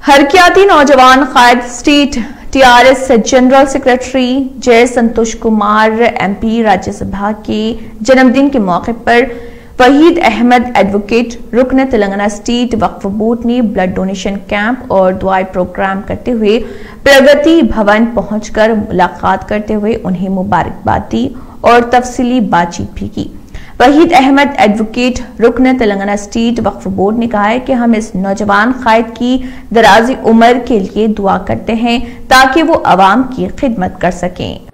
हरकियाती नौजवान कायद state TRS general secretary Jai Santosh Kumar MP Rajya Sabha के जन्मदिन के मौके पर वहीद अहमद एडवोकेट रुकन तेलंगाना स्टेट वक्फ बोर्ड ने ब्लड डोनेशन कैंप और दुआई प्रोग्राम करते हुए प्रगति भवन पहुंचकर मुलाकात करते हुए उन्हें मुबारकबाद दी और तफसीली बातचीत भी की। वहीद अहमद एडवोकेट रुकन तेलंगाना स्टेट वक्फ बोर्ड ने कहा है कि हम इस नौजवान कायद की दराजी उम्र के लिए दुआ करते हैं ताकि वो अवाम की खिदमत कर सकें।